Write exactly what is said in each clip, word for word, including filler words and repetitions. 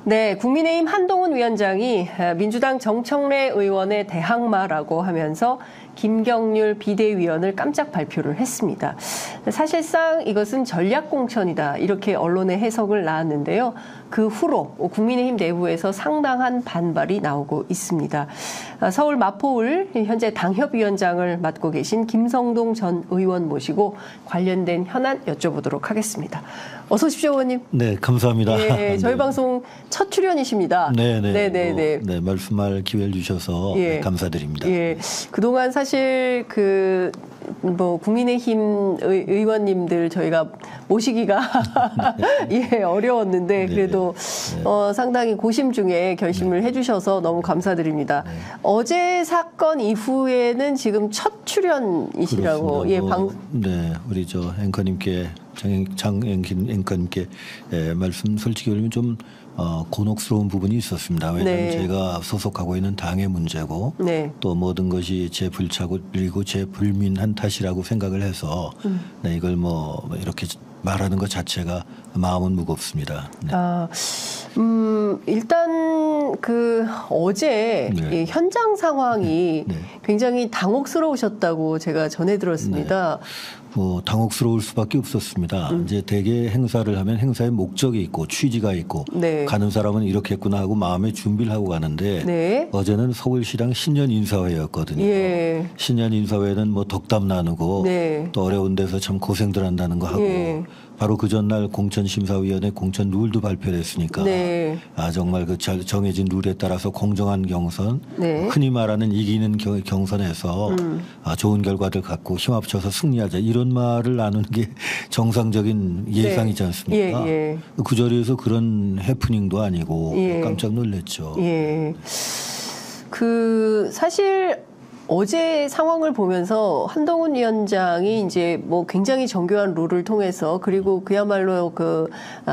네, 국민의힘 한동훈 위원장이 민주당 정청래 의원의 대항마라고 하면서 김경률 비대위원을 깜짝 발표를 했습니다. 사실상 이것은 전략공천이다 이렇게 언론의 해석을 낳았는데요. 그 후로 국민의힘 내부에서 상당한 반발이 나오고 있습니다. 서울 마포을 현재 당협위원장을 맡고 계신 김성동 전 의원 모시고 관련된 현안 여쭤보도록 하겠습니다. 어서 오십시오, 의원님. 네, 감사합니다. 예, 저희 네. 방송 첫 출연이십니다. 네, 네, 네, 네, 네. 뭐, 네, 말씀할 기회를 주셔서 예. 네, 감사드립니다. 예, 그동안 사실 그 뭐 국민의힘 의, 의원님들 저희가 모시기가 예 어려웠는데 그래도 네. 어, 상당히 고심 중에 결심을 네. 해주셔서 너무 감사드립니다. 네. 어제 사건 이후에는 지금 첫 출연이시라고 예, 방... 네, 우리 저 앵커님께 장앵긴 앵커님께 예, 말씀 솔직히 말하면 좀 어, 곤혹스러운 부분이 있었습니다. 왜냐하면 네. 제가 소속하고 있는 당의 문제고 네. 또 모든 것이 제 불차고 그리고 제 불민한 탓이라고 생각을 해서 음. 네, 이걸 뭐 이렇게 말하는 것 자체가 마음은 무겁습니다. 네. 아, 음, 일단 그 어제 네. 현장 상황이 네. 굉장히 당혹스러우셨다고 제가 전해 들었습니다. 네. 뭐 당혹스러울 수밖에 없었습니다. 음. 이제 대개 행사를 하면 행사의 목적이 있고 취지가 있고 네. 가는 사람은 이렇게 했구나 하고 마음의 준비를 하고 가는데 네. 어제는 서울시당 신년 인사회였거든요. 예. 신년 인사회는 뭐 덕담 나누고 네. 또 어려운 데서 참 고생들 한다는 거 하고 예. 바로 그 전날 공천심사위원회 공천 룰도 발표됐으니까 네. 아 정말 그 정해진 룰에 따라서 공정한 경선 네. 흔히 말하는 이기는 경선에서 음. 아 좋은 결과들 갖고 힘 합쳐서 승리하자 이런 말을 나누는 게 정상적인 예상이지 않습니까? 네. 예, 예. 그 자리에서 그런 해프닝도 아니고 예. 깜짝 놀랐죠. 예. 그 사실 어제 상황을 보면서 한동훈 위원장이 이제 뭐 굉장히 정교한 룰을 통해서 그리고 그야말로 그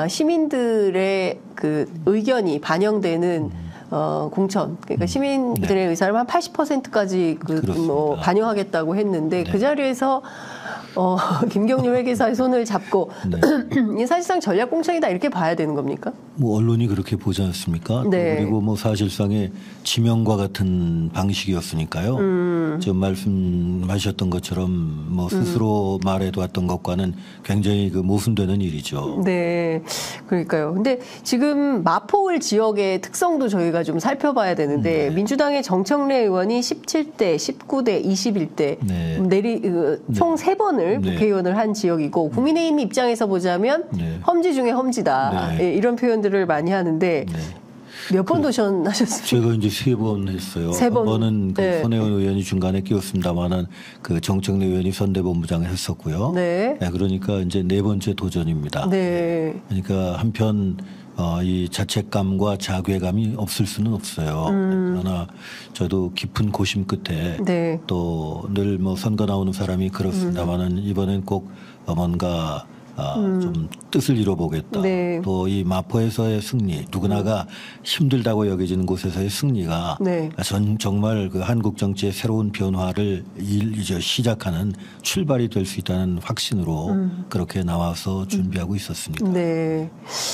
시민들의 그 의견이 반영되는 어, 공천, 그러니까 시민들의 네. 의사를 한 팔십 퍼센트까지 그 뭐 반영하겠다고 했는데 네. 그 자리에서 어, 김경률 회계사의 손을 잡고 네. 사실상 전략공천이다 이렇게 봐야 되는 겁니까? 뭐 언론이 그렇게 보지 않습니까? 네. 그리고 뭐 사실상의 지명과 같은 방식이었으니까요. 음. 지금 말씀하셨던 것처럼 뭐 스스로 음. 말해두었던 것과는 굉장히 그 모순되는 일이죠. 네, 그러니까요. 근데 지금 마포을 지역의 특성도 저희가 좀 살펴봐야 되는데 네. 민주당의 정청래 의원이 십칠 대, 십구 대, 이십일 대 네. 내리 총 세 번을 네. 국회의원을 한 지역이고 국민의힘 입장에서 보자면 네. 험지 중에 험지다 네. 예, 이런 표현들을 많이 하는데 네. 몇 번 그, 도전하셨습니까? 제가 이제 세 번 했어요. 세 번. 한 번은 그 네. 손혜원 의원이 중간에 끼었습니다만은 그 정청래 의원이 선대본부장을 했었고요. 네. 네. 그러니까 이제 네 번째 도전입니다. 네. 그러니까 한편 어, 이 자책감과 자괴감이 없을 수는 없어요. 음. 그러나 저도 깊은 고심 끝에 네. 또 늘 뭐 선거 나오는 사람이 그렇습니다만은 음. 이번엔 꼭 뭔가 아, 음. 좀 뜻을 이뤄보겠다. 네. 또 이 마포에서의 승리, 누구나가 힘들다고 여겨지는 곳에서의 승리가 네. 전 정말 그 한국 정치의 새로운 변화를 일, 이제 시작하는 출발이 될 수 있다는 확신으로 음. 그렇게 나와서 준비하고 있었습니다. 네.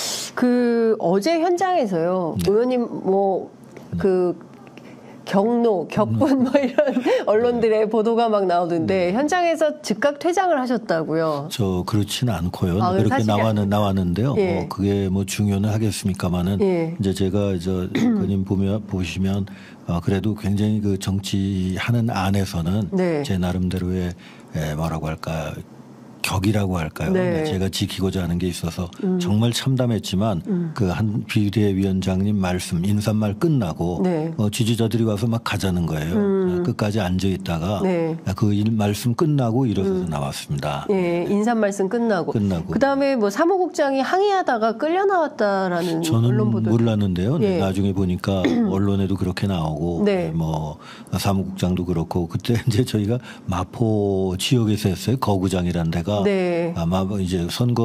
그 어제 현장에서요, 네. 의원님 뭐 그 네. 경로, 격분 뭐 이런 언론들의 보도가 막 나오던데 네. 현장에서 즉각 퇴장을 하셨다고요? 저 그렇지는 않고요. 아, 그렇게 나왔는 나왔는데요. 예. 어, 그게 뭐 중요는 하겠습니까만은 예. 이제 제가 저 그님 보면 보시면 어, 그래도 굉장히 그 정치하는 안에서는 네. 제 나름대로의 에, 뭐라고 할까. 격이라고 할까요? 네. 제가 지키고자 하는 게 있어서 음. 정말 참담했지만 음. 그 한 비대위원장님 말씀 인사말 끝나고 네. 어, 지지자들이 와서 막 가자는 거예요. 음. 끝까지 앉아 있다가 네. 그 일, 말씀 끝나고 일어서서 음. 나왔습니다. 예, 인사 말씀 끝나고. 끝나고. 그다음에 뭐 사무국장이 항의하다가 끌려 나왔다라는 저는 언론 보도. 몰랐는데요. 예. 나중에 보니까 언론에도 그렇게 나오고 네. 뭐 사무국장도 그렇고 그때 이제 저희가 마포 지역에서 했어요. 거구장이라는 데가. 보니까 네. 아마 이제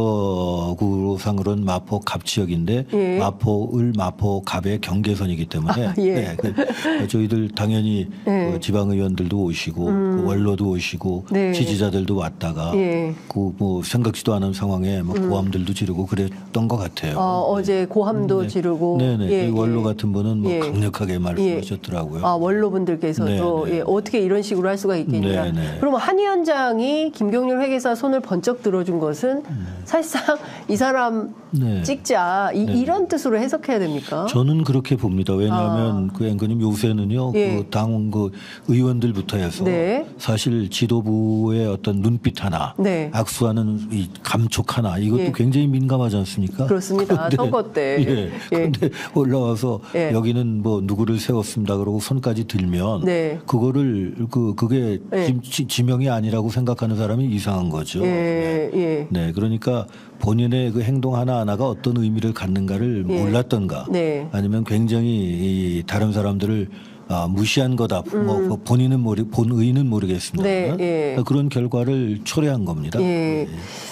선거구상으로는 마포 갑 지역인데 예. 마포을 마포 갑의 경계선이기 때문에 아, 예. 네, 그, 저희들 당연히 예. 그 지방의원들도 오시고 음. 그 원로도 오시고 네. 지지자들도 왔다가 예. 그 뭐 생각지도 않은 상황에 뭐 음. 고함들도 지르고 그랬던 것 같아요. 어, 어제 고함도 네. 지르고. 네네. 예, 그 원로 예. 같은 분은 뭐 예. 강력하게 말씀하셨더라고요. 아, 원로분들께서도 네네. 예, 어떻게 이런 식으로 할 수가 있겠냐. 네네. 그러면 한 위원장이 김경률 회계사 손을 번쩍 들어준 것은 사실상 이 사람 네. 찍자 이, 네. 이런 뜻으로 해석해야 됩니까? 저는 그렇게 봅니다. 왜냐하면 아. 그 앵커님 요새는요, 예. 그 당 그 의원들부터 해서 네. 사실 지도부의 어떤 눈빛 하나, 네. 악수하는 이 감촉 하나 이것도 예. 굉장히 민감하지 않습니까? 그렇습니다. 그런데, 선거 때. 예. 예. 그런데 올라와서 예. 여기는 뭐 누구를 세웠습니다. 그러고 손까지 들면 네. 그거를 그 그게 예. 지, 지, 지명이 아니라고 생각하는 사람이 이상한 거죠. 예, 예. 네, 그러니까 본인의 그 행동 하나 하나가 어떤 의미를 갖는가를 예. 몰랐던가, 네. 아니면 굉장히 이 다른 사람들을 아, 무시한 거다. 뭐 본인은 모르, 본의는 모르겠습니다. 네, 예. 그런 결과를 초래한 겁니다. 예.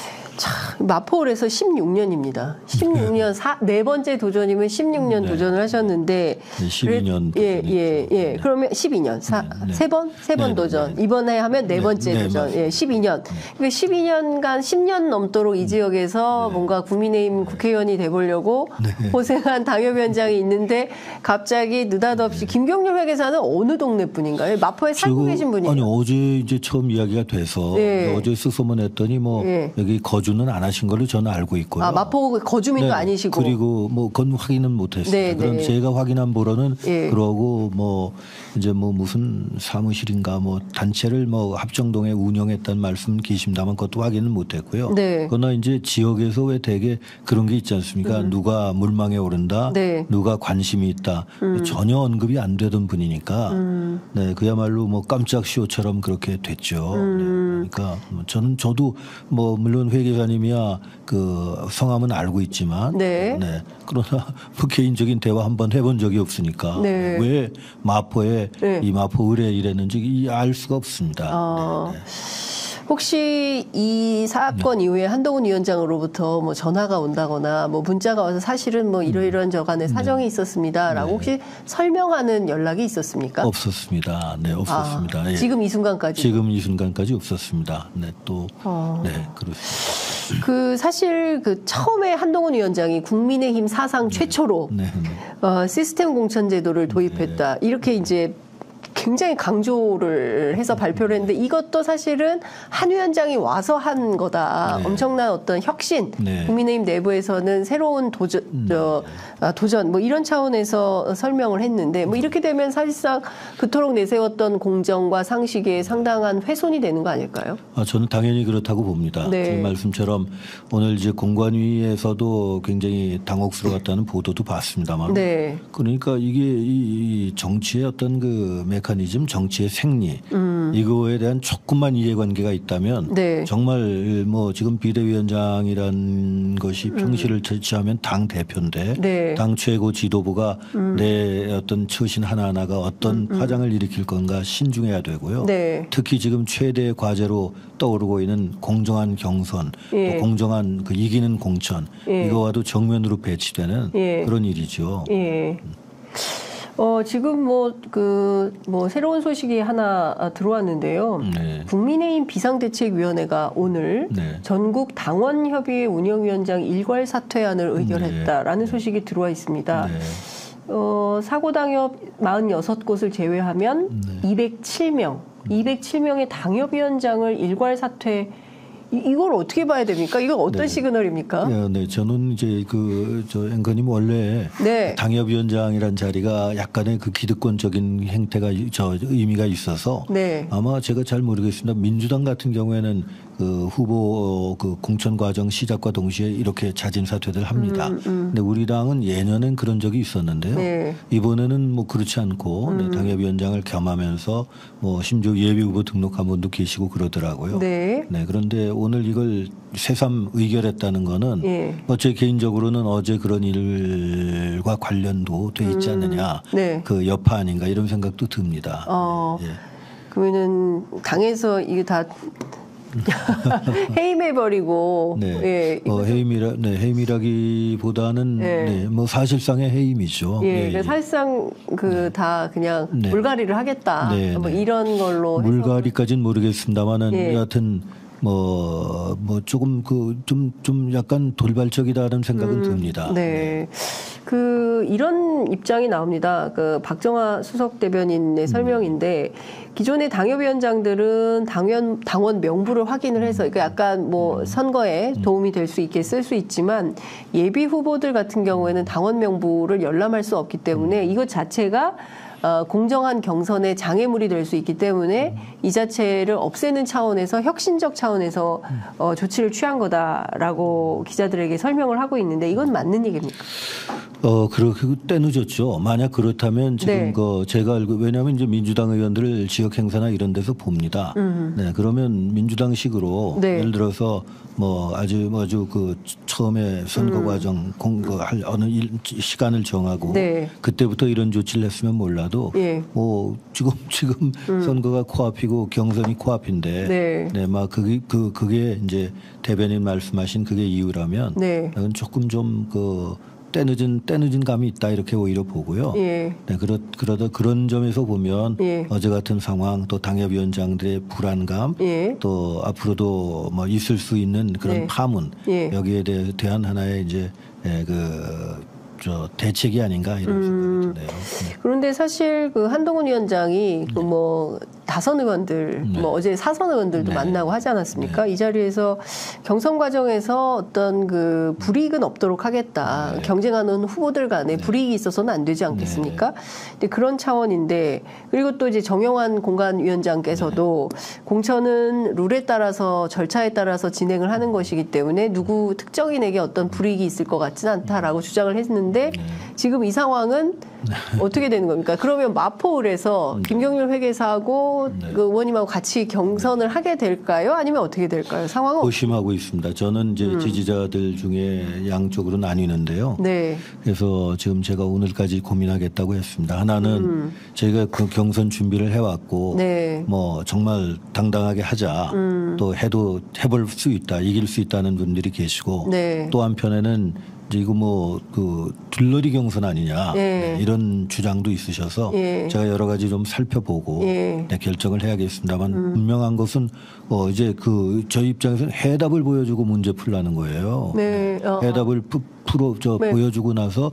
참, 마포울에서 십육 년입니다. 십육 년, 사, 네 번째 도전이면 십육 년 네. 도전을 하셨는데. 네, 십이 년 예, 도전이죠. 예, 예. 네. 그러면 십이 년. 사, 네, 네. 세 번? 세 번 네, 도전. 네. 이번에 하면 네 네, 번째 네, 도전. 맞습니다. 예, 십이 년. 그러니까 십이 년간 십 년 넘도록 이 지역에서 네. 뭔가 국민의힘 국회의원이 돼보려고 네. 고생한 당협위원장이 있는데 갑자기 느닷없이 김경률 회계사는 어느 동네 분인가요? 마포에 살고 지금, 계신 분이에요. 아니 어제 이제 처음 이야기가 돼서 네. 어제 수소문했더니 뭐 네. 여기 거주는 안 하신 걸로 저는 알고 있고요. 아, 마포 거주민도 네. 아니시고. 그리고 뭐 그건 확인은 못했어요. 네, 그럼 네. 제가 확인한 바로는 예. 그러고 뭐 이제 뭐 무슨 사무실인가 뭐 단체를 뭐 합정동에 운영했다는 말씀 계십니다만 그것도 확인은 못했고요. 네. 그러나 이제 지역에서 왜 되게 그런 게 있지 않습니까? 음. 누가 물망에 오른다, 네. 누가 관심이 있다. 음. 전혀 언급이 안 되던 분이니까 음. 네 그야말로 뭐 깜짝 쇼처럼 그렇게 됐죠. 음. 네. 그러니까 뭐 저는 저도 뭐 물론 회계사님이야 그 성함은 알고 있지만 네. 그러나 뭐 개인적인 대화 한번 해본 적이 없으니까 네. 왜 마포에 네. 이 마포 의뢰 이랬는지 알 수가 없습니다. 어. 네, 네. 혹시 이 사건 네. 이후에 한동훈 위원장으로부터 뭐 전화가 온다거나 뭐 문자가 와서 사실은 뭐 이러이러한 저간에 사정이 있었습니다라고 네. 혹시 설명하는 연락이 있었습니까? 없었습니다. 네, 없었습니다. 아, 예. 지금 이 순간까지. 지금 이 순간까지 없었습니다. 네, 또 어. 네, 그렇습니다. 그 사실 그 처음에 한동훈 위원장이 국민의힘 사상 최초로 네, 네. 어, 시스템 공천 제도를 도입했다. 이렇게 이제 굉장히 강조를 해서 발표를 했는데 이것도 사실은 한 위원장이 와서 한 거다. 네. 엄청난 어떤 혁신. 네. 국민의힘 내부에서는 새로운 도전, 음. 저, 아, 도전 뭐 이런 차원에서 설명을 했는데 뭐 이렇게 되면 사실상 그토록 내세웠던 공정과 상식에 상당한 훼손이 되는 거 아닐까요? 아, 저는 당연히 그렇다고 봅니다. 네. 지금 말씀처럼 오늘 이제 공관위에서도 굉장히 당혹스러웠다는 보도도 봤습니다만. 네. 그러니까 이게 이, 이 정치의 어떤 그 메커니즘, 정치의 생리, 음. 이거에 대한 조금만 이해관계가 있다면 네. 정말 뭐 지금 비대위원장이라는 것이 평시를 제치하면 당 대표인데 네. 당 최고 지도부가 음. 내 어떤 처신 하나하나가 어떤 파장을 일으킬 건가 신중해야 되고요. 네. 특히 지금 최대 과제로 떠오르고 있는 공정한 경선, 예. 또 공정한 그 이기는 공천, 예. 이거와도 정면으로 배치되는 예. 그런 일이죠. 예. 어, 지금 뭐, 그, 뭐, 새로운 소식이 하나 들어왔는데요. 네. 국민의힘 비상대책위원회가 오늘 네. 전국 당원협의회 운영위원장 일괄 사퇴안을 의결했다라는 네. 소식이 들어와 있습니다. 네. 어, 사고당협 사십육 곳을 제외하면 네. 이백칠 명, 이백칠 명의 당협위원장을 일괄 사퇴, 이, 이걸 어떻게 봐야 됩니까? 이건 어떤 네. 시그널입니까? 네, 네, 저는 이제 그 저 앵커님 원래 네. 당협위원장이란 자리가 약간의 그 기득권적인 행태가 이- 저 의미가 있어서 네. 아마 제가 잘 모르겠습니다. 민주당 같은 경우에는 그 후보 그 공천 과정 시작과 동시에 이렇게 자진 사퇴를 합니다. 음, 음. 근데 우리 당은 예년엔 그런 적이 있었는데요. 네. 이번에는 뭐 그렇지 않고 음. 네, 당협위원장을 겸하면서 뭐 심지어 예비 후보 등록한 분도 계시고 그러더라고요. 네. 네, 그런데 오늘 이걸 새삼 의결했다는 거는 예. 뭐 제 개인적으로는 어제 그런 일과 관련도 돼 있지 않느냐. 네. 그 여파 아닌가 이런 생각도 듭니다. 어, 예. 그러면은 당에서 이게 다 해임해버리고. 네. 예, 어, 해임이라, 네, 해임이라기보다는 예. 네, 뭐 사실상의 해임이죠. 예, 예, 그러니까 예. 사실상 그 다 그냥 네. 물갈이를 하겠다. 네, 뭐 네. 이런 걸로. 물갈이까지는 모르겠습니다만은 예. 여하튼 뭐, 뭐 조금 그 좀, 좀 약간 돌발적이다는 생각은 음, 듭니다. 네. 그 이런 입장이 나옵니다. 그 박정화 수석 대변인의 설명인데 기존의 당협위원장들은 당원 당원 명부를 확인을 해서 그러니까 약간 뭐 선거에 도움이 될 수 있게 쓸 수 있지만 예비 후보들 같은 경우에는 당원 명부를 열람할 수 없기 때문에 이것 자체가 어, 공정한 경선의 장애물이 될 수 있기 때문에 이 자체를 없애는 차원에서 혁신적 차원에서 어, 조치를 취한 거다라고 기자들에게 설명을 하고 있는데 이건 맞는 얘기입니까? 어, 그렇게 때늦었죠. 만약 그렇다면 지금 네. 그 제가 알고 왜냐하면 이제 민주당 의원들을 지역 행사나 이런 데서 봅니다. 음. 네, 그러면 민주당식으로 네. 예를 들어서 뭐 아주 뭐 아주 그 처음에 선거 음. 과정 공거할 어느 일, 시간을 정하고 네. 그때부터 이런 조치를 했으면 몰라도 예. 뭐 지금 지금 음. 선거가 코앞이고 경선이 코앞인데 네. 네, 막 그게 그 그게 이제 대변인 말씀하신 그게 이유라면 네. 그건 조금 좀 그 때늦은 때늦은 감이 있다 이렇게 오히려 보고요. 예. 네, 그러 그러다 그런 점에서 보면 예. 어제 같은 상황 또 당협위원장들의 불안감 예. 또 앞으로도 뭐 있을 수 있는 그런 네. 파문 예. 여기에 대, 대한 하나의 이제 예, 그 저 대책이 아닌가 이런 음. 생각이 드네요. 네. 그런데 사실 그 한동훈 위원장이 그 뭐 다선 의원들, 네. 뭐 어제 사선 의원들도 네. 만나고 하지 않았습니까? 이 자리에서 경선 과정에서 어떤 그 불이익은 없도록 하겠다. 네. 경쟁하는 후보들 간에 불이익이 있어서는 안 되지 않겠습니까? 근데 그런 차원인데 그리고 또 이제 정영환 공관위원장께서도 공천은 룰에 따라서 절차에 따라서 진행을 하는 것이기 때문에 누구 특정인에게 어떤 불이익이 있을 것 같지는 않다라고 주장을 했는데 지금 이 상황은 어떻게 되는 겁니까? 그러면 마포을에서 김경률 회계사하고 네. 그 의원님하고 같이 경선을 하게 될까요? 아니면 어떻게 될까요? 상황은 어떻게- 고심하고 있습니다. 저는 이제 지지자들 중에 양쪽으로 나뉘는데요. 네. 그래서 지금 제가 오늘까지 고민하겠다고 했습니다. 하나는 음. 저희가 그 경선 준비를 해왔고 네. 뭐 정말 당당하게 하자 음. 또 해도 해볼 수 있다 이길 수 있다는 분들이 계시고 네. 또 한편에는 이제 이거 뭐 그 들러리 경선 아니냐 예. 네, 이런 주장도 있으셔서 예. 제가 여러 가지 좀 살펴보고 예. 네, 결정을 해야겠습니다만 분명한 것은 어 이제 그 저희 입장에서는 해답을 보여주고 문제 풀라는 거예요. 네. 어, 해답을 푸, 풀어 저 네. 보여주고 나서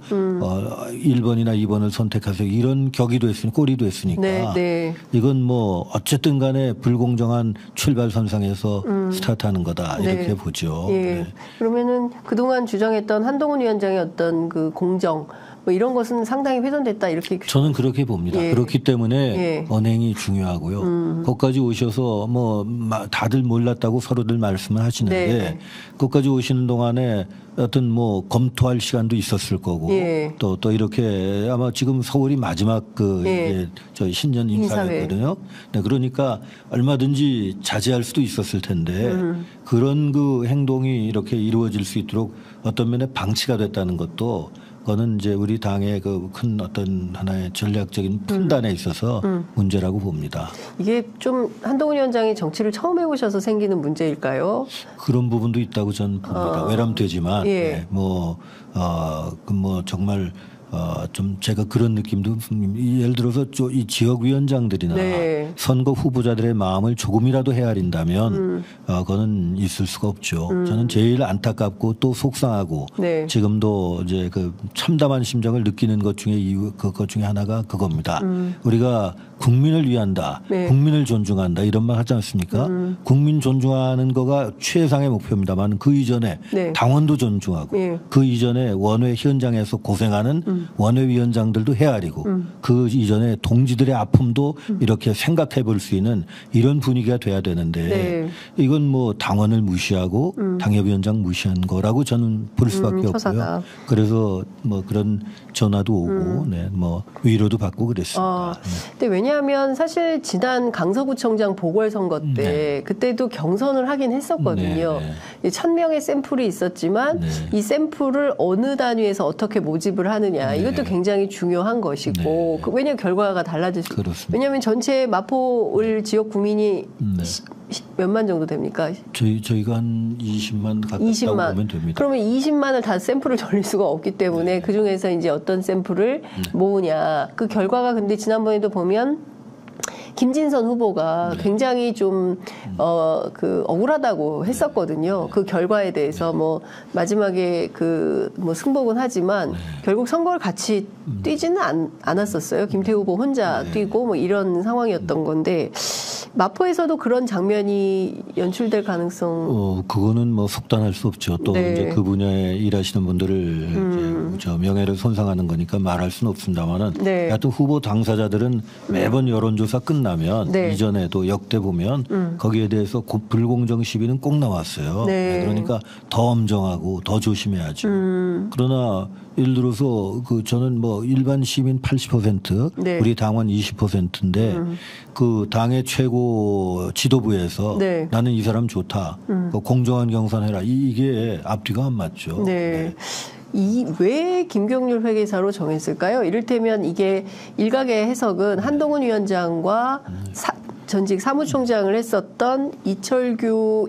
어 일 번이나 이 번을 선택하세요. 이런 격이 됐으니 꼴이 됐으니까 네. 네. 이건 뭐 어쨌든 간에 불공정한 출발선상에서 스타트하는 거다 이렇게 네. 보죠. 예. 네. 그러면은 그동안 주장했던 한동훈 위원장의 어떤 그 공정 뭐 이런 것은 상당히 훼손됐다 이렇게 저는 그렇게 봅니다. 예. 그렇기 때문에 예. 언행이 중요하고요. 음. 거기까지 오셔서 뭐 마- 다들 몰랐다고 서로들 말씀을 하시는데 네. 거기까지 오시는 동안에 어떤 뭐 검토할 시간도 있었을 거고 예. 또 또 이렇게 아마 지금 서울이 마지막 그 예. 이제 저희 신년 인사회. 인사였거든요. 네, 그러니까 얼마든지 자제할 수도 있었을 텐데 음. 그런 그 행동이 이렇게 이루어질 수 있도록 어떤 면에 방치가 됐다는 것도 그거는 이제 우리 당의 그 큰 어떤 하나의 전략적인 판단에 있어서 음. 문제라고 봅니다. 이게 좀 한동훈 위원장이 정치를 처음 해보셔서 생기는 문제일까요? 그런 부분도 있다고 저는 봅니다. 어. 외람되지만 예. 네, 뭐, 어, 그 뭐 정말 어, 좀 제가 그런 느낌도 예를 들어서 이 지역 위원장들이나 네. 선거 후보자들의 마음을 조금이라도 헤아린다면 음. 어, 그거는 있을 수가 없죠. 저는 제일 안타깝고 또 속상하고 네. 지금도 이제 그 참담한 심정을 느끼는 것 중에 이유 그것 중에 하나가 그겁니다. 음. 우리가 국민을 위한다, 네. 국민을 존중한다 이런 말 하지 않습니까? 음. 국민 존중하는 거가 최상의 목표입니다만 그 이전에 네. 당원도 존중하고 예. 그 이전에 원외 현장에서 고생하는 음. 원외위원장들도 헤아리고 그 이전에 동지들의 아픔도 음. 이렇게 생각해 볼 수 있는 이런 분위기가 돼야 되는데 네. 이건 뭐 당원을 무시하고 당협위원장 무시한 거라고 저는 볼 수밖에 음, 없고요. 처사다. 그래서 뭐 그런 전화도 오고 네, 뭐 위로도 받고 그랬습니다. 어, 네. 근데 왜냐하면 사실 지난 강서구청장 보궐선거 때 네. 그때도 경선을 하긴 했었거든요. 네, 천 명의 샘플이 있었지만 네. 이 샘플을 어느 단위에서 어떻게 모집을 하느냐 네. 이것도 굉장히 중요한 것이고 네. 그 왜냐하면 결과가 달라질 수 그렇습니다. 왜냐하면 전체 마포을 지역 국민이 네. 몇만 정도 됩니까? 저희 저희가 한 이십만 가깝다고 이십만. 보면 됩니다. 그러면 이십만을 다 샘플을 돌릴 수가 없기 때문에 네. 그 중에서 이제 어떤 샘플을 네. 모으냐. 그 결과가 근데 지난번에도 보면 김진선 후보가 네. 굉장히 좀, 어, 그, 억울하다고 했었거든요. 네. 그 결과에 대해서 네. 뭐, 마지막에 그, 뭐, 승복은 하지만 네. 결국 선거를 같이 뛰지는 않, 않았었어요. 김태우 후보 혼자 네. 뛰고 뭐 이런 상황이었던 건데, 마포에서도 그런 장면이 연출될 가능성. 어, 그거는 뭐 속단할 수 없죠. 또 네. 이제 그 분야에 일하시는 분들을 음. 이제 저 명예를 손상하는 거니까 말할 수는 없습니다만은. 네. 하여튼 후보 당사자들은 매번 여론조사 끝나면 네. 이전에도 역대 보면 음. 거기에 대해서 불공정 시비는 꼭 나왔어요. 네. 그러니까 더 엄정하고 더 조심해야죠. 음. 그러나 예를 들어서 그 저는 뭐 일반 시민 팔십 퍼센트 네. 우리 당원 이십 퍼센트인데 음. 그 당의 최고 지도부에서 네. 나는 이 사람 좋다. 음. 그 공정한 경선해라. 이게 앞뒤가 안 맞죠. 네. 네. 이 왜 김경률 회계사로 정했을까요? 이를테면 이게 일각의 해석은 한동훈 위원장과 사, 전직 사무총장을 했었던 이철규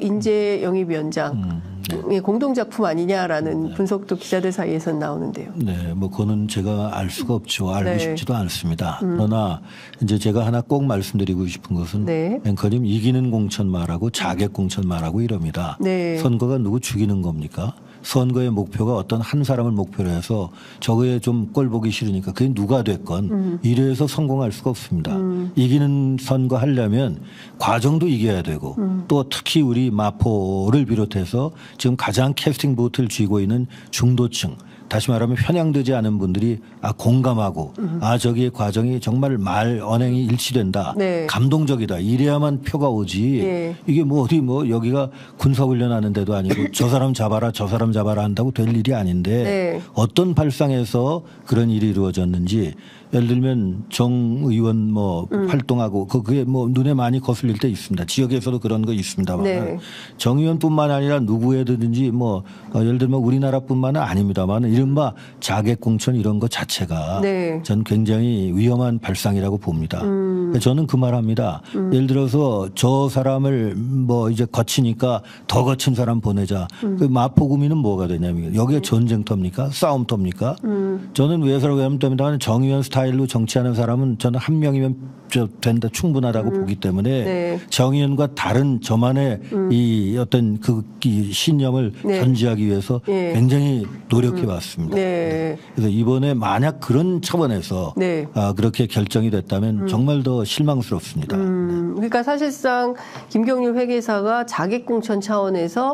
인재영입위원장 음. 네. 공동작품 아니냐라는 네. 분석도 기자들 사이에서 나오는데요. 네, 뭐 그거는 제가 알 수가 없죠. 알고 네. 싶지도 않습니다. 음. 그러나 이제 제가 하나 꼭 말씀드리고 싶은 것은 네. 앵커님 이기는 공천 말하고 자객 공천 말하고 이럽니다. 네. 선거가 누구 죽이는 겁니까? 선거의 목표가 어떤 한 사람을 목표로 해서 저거에 좀 꼴 보기 싫으니까 그게 누가 됐건 음. 이래서 성공할 수가 없습니다. 음. 이기는 선거 하려면 과정도 이겨야 되고 음. 또 특히 우리 마포를 비롯해서 지금 가장 캐스팅 보트를 쥐고 있는 중도층 다시 말하면 편향되지 않은 분들이 아 공감하고 음. 아 저기의 과정이 정말 말 언행이 일치된다. 네. 감동적이다. 이래야만 표가 오지. 네. 이게 뭐 어디 뭐 여기가 군사훈련하는 데도 아니고 저 사람 잡아라 저 사람 잡아라 한다고 될 일이 아닌데 네. 어떤 발상에서 그런 일이 이루어졌는지 예를 들면 정 의원 뭐 음. 활동하고 그게 뭐 눈에 많이 거슬릴 때 있습니다. 지역에서도 그런 거 있습니다만 네. 정 의원뿐만 아니라 누구에든지 뭐 예를 들면 우리나라뿐만은 아닙니다만 이른바 자객공천 이런 것 자체가 네. 전 굉장히 위험한 발상이라고 봅니다. 음. 저는 그 말합니다. 음. 예를 들어서 저 사람을 뭐 이제 거치니까 더 거친 사람 보내자. 음. 그 마포구민은 뭐가 되냐면 여기에 네. 전쟁터입니까? 싸움터입니까? 음. 저는 왜 그러냐면 정 의원 스타일 스타일로 정치하는 사람은 저는 한 명이면 된다 충분하다고 음. 보기 때문에 네. 정 의원과 다른 저만의 음. 이 어떤 그 이 신념을 네. 견지하기 위해서 네. 굉장히 노력해 왔습니다. 음. 네. 그래서 이번에 만약 그런 차원에서 네. 아, 그렇게 결정이 됐다면 음. 정말 더 실망스럽습니다. 음. 그러니까 사실상 김경률 회계사가 자객공천 차원에서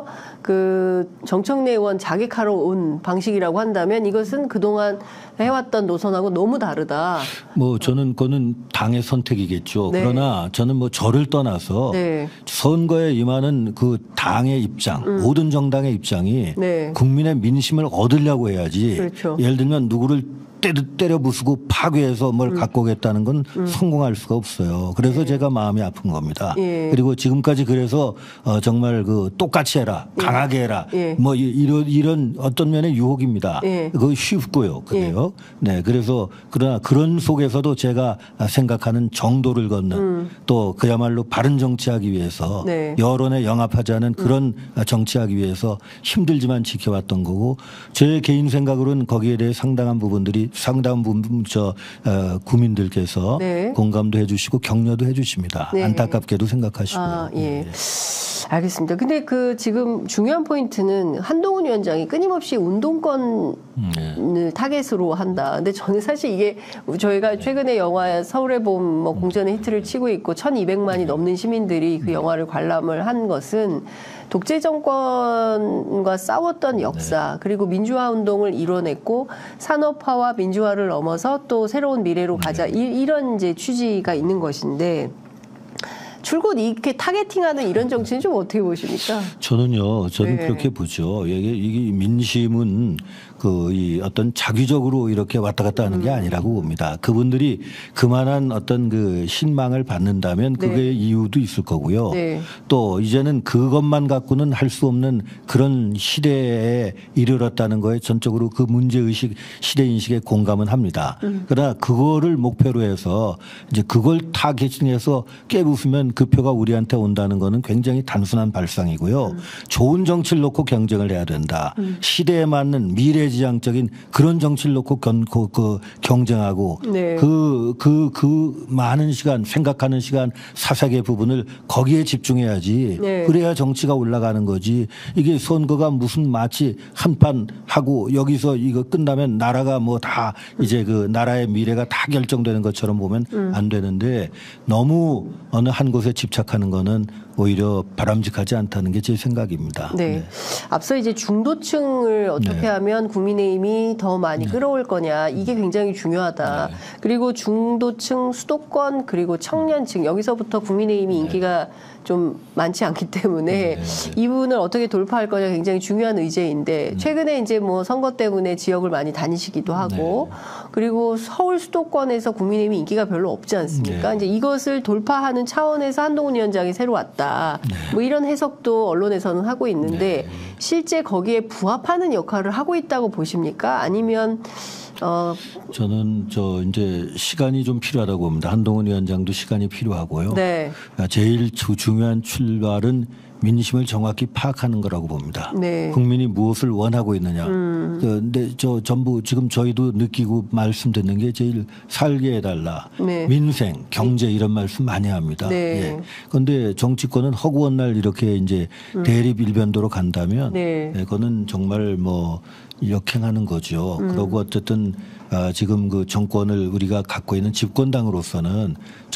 그 정청래 의원 자객하러 온 방식이라고 한다면 이것은 그동안 해왔던 노선하고 너무 다르다. 뭐 저는 그거는 당의 선택이겠죠. 네. 그러나 저는 뭐 저를 떠나서 네. 선거에 임하는 그 당의 입장, 음. 모든 정당의 입장이 네. 국민의 민심을 얻으려고 해야지. 그렇죠. 예를 들면 누구를 때려, 때려 부수고 파괴해서 뭘 음. 갖고 오겠다는 건 음. 성공할 수가 없어요. 그래서 예. 제가 마음이 아픈 겁니다. 예. 그리고 지금까지 그래서 어, 정말 그 똑같이 해라, 예. 강하게 해라, 예. 뭐 이런 이런 어떤 면의 유혹입니다. 예. 그거 쉽고요, 그래요. 예. 네, 그래서 그러나 그런 속에서도 제가 생각하는 정도를 걷는 음. 또 그야말로 바른 정치하기 위해서 네. 여론에 영합하지 않은 그런 음. 정치하기 위해서 힘들지만 지켜왔던 거고 제 개인 생각으로는 거기에 대해 상당한 부분들이 상당한 부분 저 어, 국민들께서 네. 공감도 해주시고 격려도 해주십니다. 네. 안타깝게도 생각하시고요. 아, 예. 네. 알겠습니다. 근데 그 지금 중요한 포인트는 한동훈 위원장이 끊임없이 운동권을 네. 타겟으로 한다. 근데 저는 사실 이게 저희가 최근에 영화 서울의 봄 뭐 공전의 히트를 치고 있고 천이백만이 넘는 시민들이 그 영화를 관람을 한 것은 독재 정권과 싸웠던 역사 네. 그리고 민주화 운동을 이뤄냈고 산업화와 민주화를 넘어서 또 새로운 미래로 가자 네. 이, 이런 이제 취지가 있는 것인데 줄곧 이렇게 타겟팅하는 이런 정치는 좀 어떻게 보십니까? 저는요, 저는 네. 그렇게 보죠. 이게, 이게 민심은 그 이 어떤 자기적으로 이렇게 왔다 갔다 하는 게 아니라고 봅니다. 그분들이 그만한 어떤 그 신망을 받는다면 그게 네. 이유도 있을 거고요. 네. 또 이제는 그것만 갖고는 할 수 없는 그런 시대에 이르렀다는 거에 전적으로 그 문제의식, 시대인식에 공감은 합니다. 음. 그러나 그거를 목표로 해서 이제 그걸 타겟팅해서 깨부수면 그 표가 우리한테 온다는 거는 굉장히 단순한 발상이고요. 음. 좋은 정치를 놓고 경쟁을 해야 된다. 음. 시대에 맞는 미래지향적인 그런 정치를 놓고 견, 그, 그 경쟁하고 네. 그, 그, 그 많은 시간, 생각하는 시간, 사색의 부분을 거기에 집중해야지. 네. 그래야 정치가 올라가는 거지. 이게 선거가 무슨 마치 한판 하고 여기서 이거 끝나면 나라가 뭐 다 이제 그 나라의 미래가 다 결정되는 것처럼 보면 음. 안 되는데 너무 어느 한 곳에 집착하는 거는 오히려 바람직하지 않다는 게 제 생각입니다. 네. 네. 앞서 이제 중도층을 어떻게 네. 하면 국민의힘이 더 많이 네. 끌어올 거냐 이게 굉장히 중요하다. 네. 그리고 중도층, 수도권 그리고 청년층 여기서부터 국민의힘이 네. 인기가 좀 많지 않기 때문에 네, 네, 네. 이 부분을 어떻게 돌파할 거냐 굉장히 중요한 의제인데 음. 최근에 이제 뭐 선거 때문에 지역을 많이 다니시기도 하고 네. 그리고 서울 수도권에서 국민의힘이 인기가 별로 없지 않습니까? 네. 이제 이것을 돌파하는 차원에서 한동훈 위원장이 새로 왔다. 네. 뭐 이런 해석도 언론에서는 하고 있는데 네. 실제 거기에 부합하는 역할을 하고 있다고 보십니까? 아니면 어 저는 저 이제 시간이 좀 필요하다고 봅니다. 한동훈 위원장도 시간이 필요하고요. 네. 제일 중요한 출발은 민심을 정확히 파악하는 거라고 봅니다. 네. 국민이 무엇을 원하고 있느냐. 음. 근데 저 전부 지금 저희도 느끼고 말씀 듣는 게 제일 살게 해달라. 네. 민생, 경제 이런 말씀 많이 합니다. 네. 그런데 예. 정치권은 허구한 날 이렇게 이제 음. 대립 일변도로 간다면 네. 예, 그거는 정말 뭐 역행하는 거죠. 음. 그러고 어쨌든 아, 지금 그 정권을 우리가 갖고 있는 집권당으로서는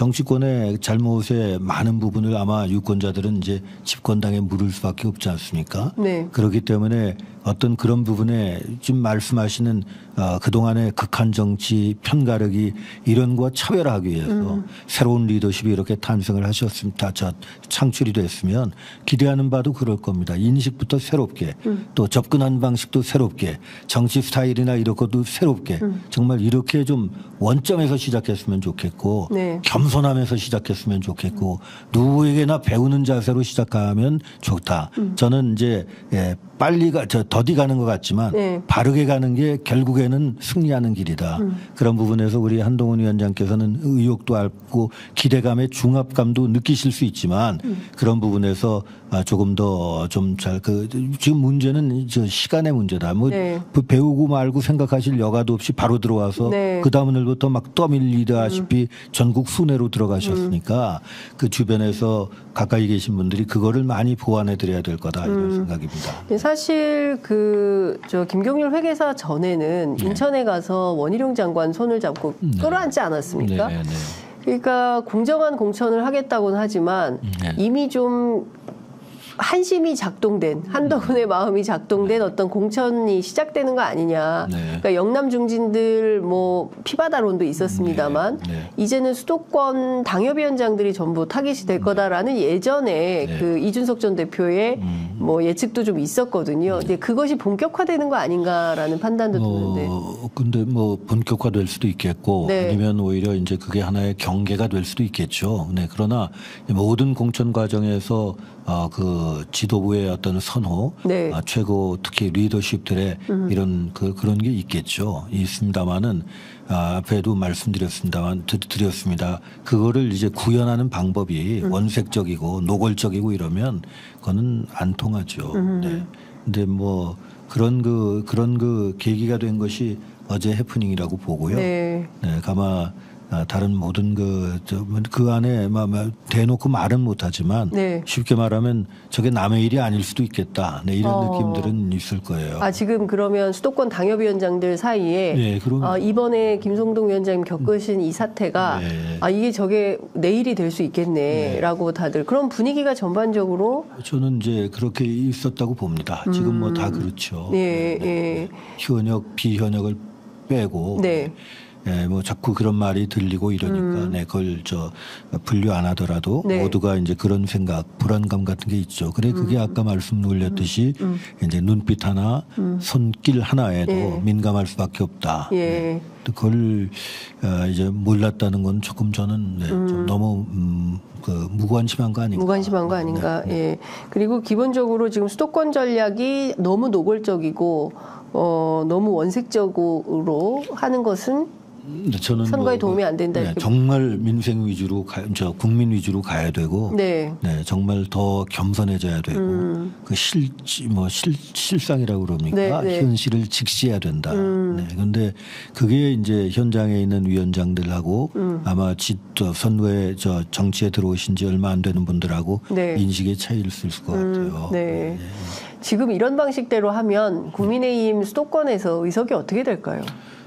정치권의 잘못의 많은 부분을 아마 유권자들은 이제 집권당에 물을 수밖에 없지 않습니까? 네. 그렇기 때문에 어떤 그런 부분에 지금 말씀하시는 어, 그동안의 극한 정치, 편가르기 이런 거와 차별하기 위해서 음. 새로운 리더십이 이렇게 탄생을 하셨습니다. 저 창출이 됐으면 기대하는 바도 그럴 겁니다. 인식부터 새롭게 음. 또 접근하는 방식도 새롭게 정치 스타일이나 이런 것도 새롭게 음. 정말 이렇게 좀 원점에서 시작했으면 좋겠고 네. 겸손하면서 시작했으면 좋겠고 누구에게나 배우는 자세로 시작하면 좋다. 음. 저는 이제 예, 빨리 가, 저 더디 가는 것 같지만 네. 바르게 가는 게 결국에는 승리하는 길이다. 음. 그런 부분에서 우리 한동훈 위원장께서는 의욕도 알고 기대감의 중압감도 느끼실 수 있지만 음. 그런 부분에서 조금 더 좀 잘 그 지금 문제는 저 시간의 문제다. 뭐 네. 배우고 말고 생각하실 여가도 없이 바로 들어와서 네. 그 다음 날부터 막 떠밀리다시피 음. 전국 순회로 들어가셨으니까 음. 그 주변에서 가까이 계신 분들이 그거를 많이 보완해 드려야 될 거다 이런 음. 생각입니다. 사실 그 저 김경률 회계사 전에는 네. 인천에 가서 원희룡 장관 손을 잡고 네. 끌어안지 않았습니까? 네. 네. 그러니까 공정한 공천을 하겠다고는 하지만 네. 이미 좀 한심이 작동된 한동훈의 마음이 작동된 네. 어떤 공천이 시작되는 거 아니냐. 네. 그러니까 영남 중진들 뭐 피바다론도 있었습니다만 네. 네. 이제는 수도권 당협위원장들이 전부 타깃이 될 거다라는 예전에 네. 그 이준석 전 대표의 음. 뭐 예측도 좀 있었거든요. 근데 그것이 본격화되는 거 아닌가라는 판단도 어, 드는데. 근데 뭐 본격화될 수도 있겠고 네. 아니면 오히려 이제 그게 하나의 경계가 될 수도 있겠죠. 네. 그러나 모든 공천 과정에서 어, 그 지도부의 어떤 선호, 네. 어, 최고 특히 리더십들의 음. 이런 그 그런 게 있겠죠. 있습니다만은 아, 앞에도 말씀드렸습니다만 드렸습니다. 그거를 이제 구현하는 방법이 음. 원색적이고 노골적이고 이러면 그거는 안 통하죠. 음. 네. 근데 뭐 그런 그 그런 그 계기가 된 것이 어제 해프닝이라고 보고요. 네. 네, 아마. 다른 모든 그, 저, 그 안에 대놓고 말은 못하지만 네. 쉽게 말하면 저게 남의 일이 아닐 수도 있겠다. 네, 이런 어. 느낌들은 있을 거예요. 아, 지금 그러면 수도권 당협위원장들 사이에 네, 아, 이번에 김성동 위원장님 겪으신 음. 이 사태가 네. 아, 이게 저게 내일이 될 수 있겠네라고 네. 다들 그런 분위기가 전반적으로 저는 이제 그렇게 있었다고 봅니다. 지금 뭐 다 그렇죠. 네, 네. 네. 현역, 비현역을 빼고. 네. 예, 뭐 자꾸 그런 말이 들리고 이러니까 음. 네, 그걸 저 분류 안 하더라도 네. 모두가 이제 그런 생각, 불안감 같은 게 있죠. 그래 그게 음. 아까 말씀 올렸듯이 음. 이제 눈빛 하나, 음. 손길 하나에도 예. 민감할 수밖에 없다. 예. 네. 그걸 어, 이제 몰랐다는 건 조금 저는 네, 음. 좀 너무 음, 그 무관심한 거 아닌가. 무관심한 거 아닌가. 네. 예. 그리고 기본적으로 지금 수도권 전략이 너무 노골적이고 어, 너무 원색적으로 하는 것은 저는 선거에 뭐, 도움이 안 된다. 네, 정말 민생 위주로 가, 저 국민 위주로 가야 되고, 네, 네 정말 더 겸손해져야 되고, 음. 그 실지 뭐 실 실상이라고 그럽니까? 네, 네. 현실을 직시해야 된다. 음. 네, 그런데 그게 이제 현장에 있는 위원장들하고 음. 아마 지, 저 선거에 저 정치에 들어오신 지 얼마 안 되는 분들하고 네. 인식의 차이를 있을 것 음. 같아요. 네. 네. 지금 이런 방식대로 하면 국민의힘 수도권에서 의석이 어떻게 될까요?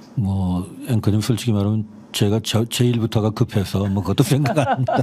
뭐 앵커님 솔직히 말하면 제가 저, 제일부터가 급해서 뭐 그것도 생각 안 합니다.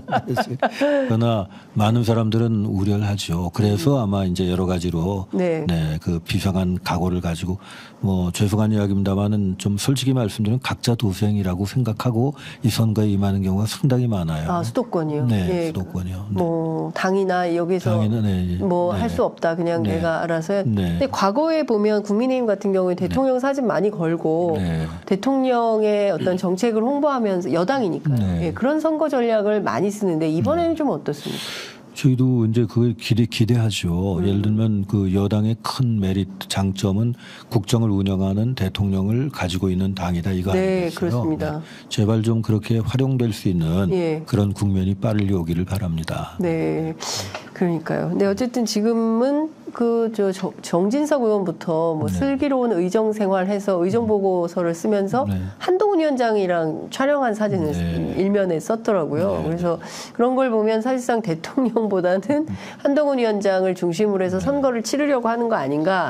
그러나 많은 사람들은 우려를 하죠. 그래서 음. 아마 이제 여러 가지로 네. 네, 그 비상한 각오를 가지고 뭐 죄송한 이야기입니다만은 좀 솔직히 말씀드리면 각자 도생이라고 생각하고 이 선거에 임하는 경우가 상당히 많아요. 아 수도권이요? 네, 예. 수도권이요. 네. 뭐 당이나 여기서 네. 뭐 할 수 네. 없다 그냥 네. 내가 알아서. 네. 근데 과거에 보면 국민의힘 같은 경우에 대통령 네. 사진 많이 걸고 네. 대통령의 어떤 정책을 홍보 하면서 여당이니까요. 네. 예, 그런 선거 전략을 많이 쓰는데 이번에는 네. 좀 어떻습니까? 저희도 이제 그걸 기대, 기대하죠. 음. 예를 들면 그 여당의 큰 메리트, 장점은 국정을 운영하는 대통령을 가지고 있는 당이다 이거 네, 아니겠어요? 그렇습니다. 네. 제발 좀 그렇게 활용될 수 있는 예. 그런 국면이 빠르게 오기를 바랍니다. 네, 그러니까요. 근데 어쨌든 지금은 그 저 정진석 의원부터 뭐 네. 슬기로운 의정 생활해서 의정 보고서를 쓰면서 네. 한동훈 위원장이랑 촬영한 사진을 네. 일면에 썼더라고요. 네. 그래서 그런 걸 보면 사실상 대통령보다는 한동훈 위원장을 중심으로 해서 네. 선거를 치르려고 하는 거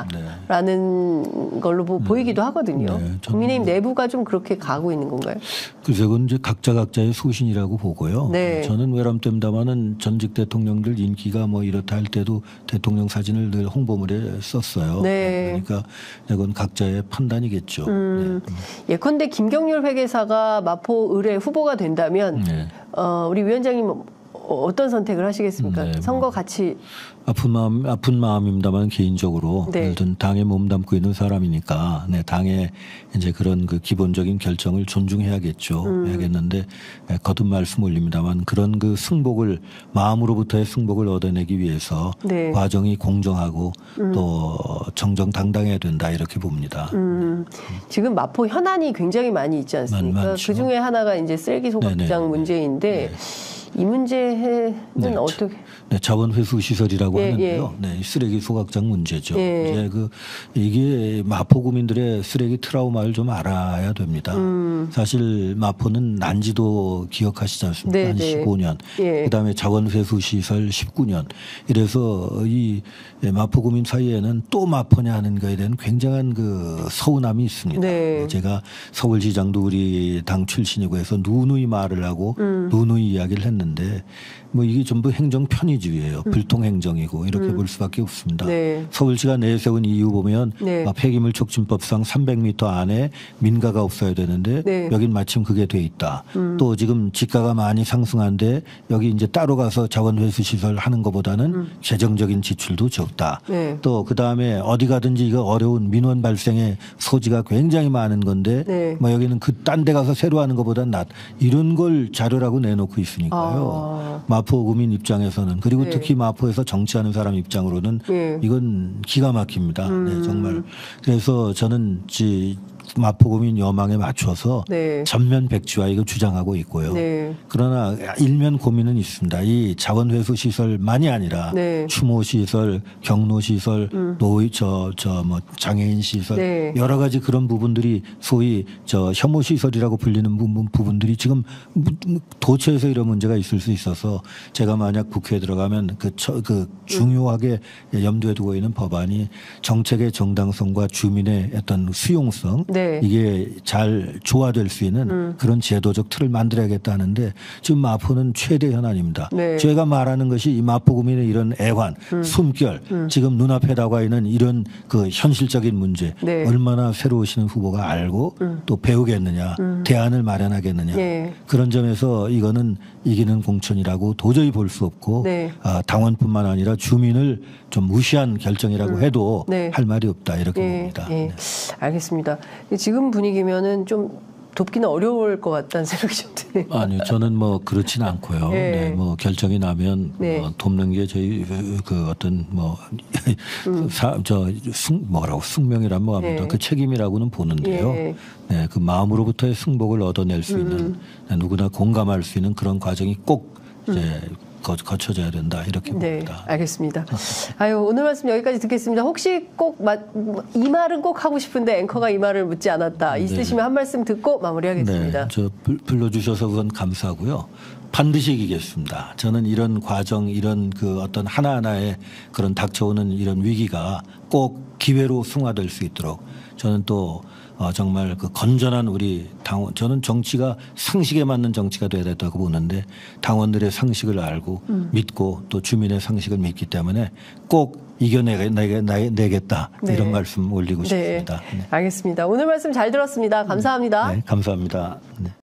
아닌가라는 네. 걸로 보, 네. 보이기도 하거든요. 네. 국민의힘 내부가 좀 그렇게 가고 있는 건가요? 글쎄 그건 이제 각자 각자의 소신이라고 보고요. 네. 저는 외람됨다마는 전직 대통령들 인기가 뭐 이렇다 할 때도 대통령 사진을 늘 홍보물에 썼어요. 네. 그러니까 이건 각자의 판단이겠죠. 음, 네. 예컨대 김경률 회계사가 마포 의뢰 후보가 된다면 네. 어, 우리 위원장님 어떤 선택을 하시겠습니까? 네, 뭐. 선거 같이 아픈 마음 아픈 마음입니다만 개인적으로 네. 당에 몸담고 있는 사람이니까 네, 당의 이제 그런 그 기본적인 결정을 존중해야겠죠. 음. 해야겠는데 네, 거듭 말씀 올립니다만 그런 그 승복을 마음으로부터의 승복을 얻어내기 위해서 네. 과정이 공정하고 음. 또 정정당당해야 된다 이렇게 봅니다. 음. 지금 마포 현안이 굉장히 많이 있지 않습니까? 그 중에 하나가 이제 쓰레기 소각장 네네. 문제인데. 네. 이 문제는 네, 어떻게? 네, 자원 회수 시설이라고 예, 하는데요. 예. 네, 쓰레기 소각장 문제죠. 예. 이제 그 이게 마포 구민들의 쓰레기 트라우마를 좀 알아야 됩니다. 음. 사실 마포는 난지도 기억하시지 않습니까? 네, 한 네. 십오 년. 예. 그다음에 자원 회수 시설 십구 년. 이래서 이 마포 구민 사이에는 또 마포냐 하는 거에 대한 굉장한 그 서운함이 있습니다. 네. 제가 서울시장도 우리 당 출신이고 해서 누누이 말을 하고 음. 누누이 이야기를 했는데. 는데 뭐 이게 전부 행정 편의주의예요. 음. 불통 행정이고 이렇게 음. 볼 수밖에 없습니다. 네. 서울시가 내세운 이유 보면 네. 폐기물 촉진법상 삼백 미터 안에 민가가 없어야 되는데 네. 여긴 마침 그게 돼 있다. 음. 또 지금 지가가 많이 상승한데 여기 이제 따로 가서 자원회수 시설 하는 것보다는 음. 재정적인 지출도 적다. 네. 또 그 다음에 어디 가든지 이거 어려운 민원 발생의 소지가 굉장히 많은 건데 네. 뭐 여기는 그 딴 데 가서 새로 하는 것보다 낫. 이런 걸 자료라고 내놓고 있으니까요. 아. 마포 구민 입장에서는 그리고 네. 특히 마포에서 정치하는 사람 입장으로는 네. 이건 기가 막힙니다. 음. 네, 정말. 그래서 저는 지 마포구민 여망에 맞춰서 네. 전면 백지화 이거 주장하고 있고요. 네. 그러나 일면 고민은 있습니다. 이 자원회수 시설만이 아니라 네. 추모 시설, 경로 시설, 음. 노이 저 저 뭐 장애인 시설 네. 여러 가지 그런 부분들이 소위 저 혐오 시설이라고 불리는 부분, 부분들이 지금 도처에서 이런 문제가 있을 수 있어서 제가 만약 국회에 들어가면 그, 처, 그 중요하게 음. 염두에 두고 있는 법안이 정책의 정당성과 주민의 어떤 수용성 네. 네. 이게 잘 조화될 수 있는 음. 그런 제도적 틀을 만들어야겠다 하는데 지금 마포는 최대 현안입니다. 네. 제가 말하는 것이 이 마포구민의 이런 애환, 음. 숨결, 음. 지금 눈앞에 다가 있는 이런 그 현실적인 문제 네. 얼마나 새로우시는 후보가 알고 음. 또 배우겠느냐, 음. 대안을 마련하겠느냐 네. 그런 점에서 이거는 이기는 공천이라고 도저히 볼 수 없고 네. 아, 당원뿐만 아니라 주민을 좀 무시한 결정이라고 음. 해도 네. 할 말이 없다 이렇게 네. 봅니다. 네. 네. 알겠습니다. 지금 분위기면은 좀 돕기는 어려울 것 같다는 생각이 좀 드네요. 아니요, 저는 뭐 그렇진 않고요. 네. 네, 뭐 결정이 나면 네. 뭐 돕는 게 저희 그 어떤 뭐 저 음. 뭐라고 숙명이란 뭐 합니다. 네. 그 책임이라고는 보는데요. 네. 네, 그 마음으로부터의 승복을 얻어낼 수 있는 음. 누구나 공감할 수 있는 그런 과정이 꼭 이제. 음. 거쳐져야 된다 이렇게 네, 봅니다. 알겠습니다. 아유 오늘 말씀 여기까지 듣겠습니다. 혹시 꼭 이 말은 꼭 하고 싶은데 앵커가 이 말을 묻지 않았다 있으시면 네. 한 말씀 듣고 마무리하겠습니다. 네, 저 불러주셔서 그건 감사하고요. 반드시 이기겠습니다. 저는 이런 과정, 이런 그 어떤 하나하나의 그런 닥쳐오는 이런 위기가 꼭 기회로 승화될 수 있도록 저는 또 어, 정말 그 건전한 우리 당원, 저는 정치가 상식에 맞는 정치가 돼야 된다고 보는데 당원들의 상식을 알고 음. 믿고 또 주민의 상식을 믿기 때문에 꼭 이겨내겠다 네. 이런 말씀 올리고 네. 싶습니다. 네. 알겠습니다. 오늘 말씀 잘 들었습니다. 감사합니다. 네, 감사합니다. 네.